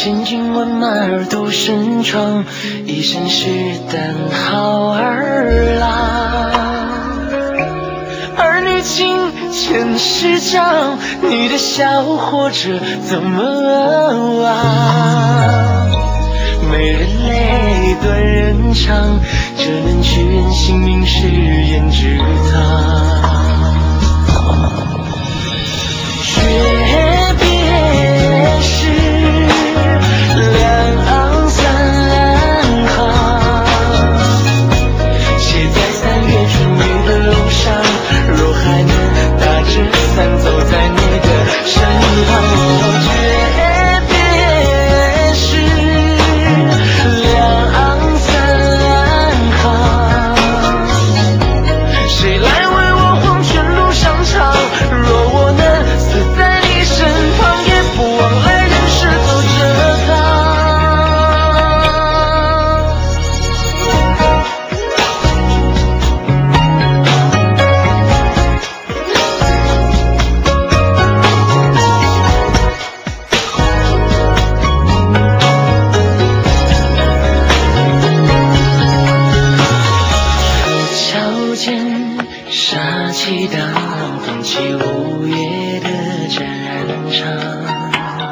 千军万马而独身闯，一身是胆好儿郎。儿女情千世长，你的笑活着怎么忘？美人泪断人肠，这能屈人性命是胭脂汤。诀别时两行三行，写在3月春雨的路上，若还能打着伞走在你的身旁。诀别时两行三行，谁来为我黄泉路上唱？若我能死在你身旁，也不枉来人世走这趟。瞧见杀气荡漾，放弃午夜的战场。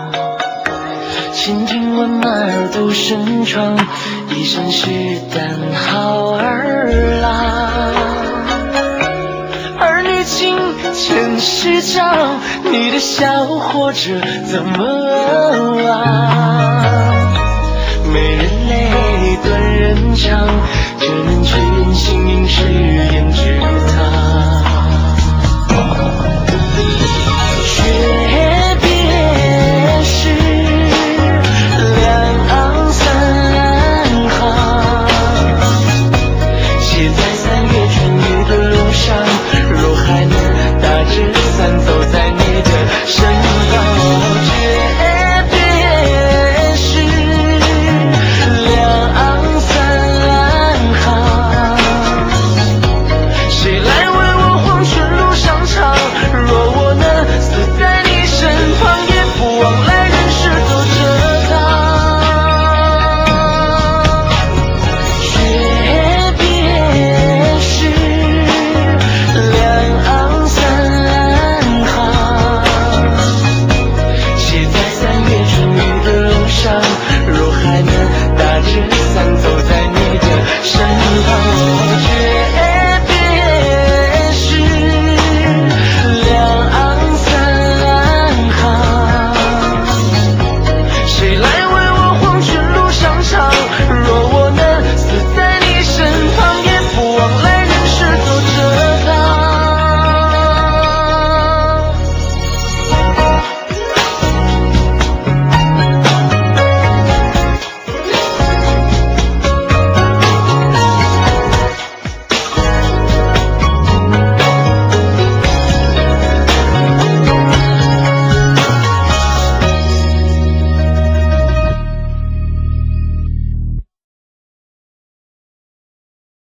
千军万马而独身闯，一身是胆好儿郎。儿女情千世长，你的笑活着怎么忘？美人泪断人肠，这能屈人性命是胭脂汤。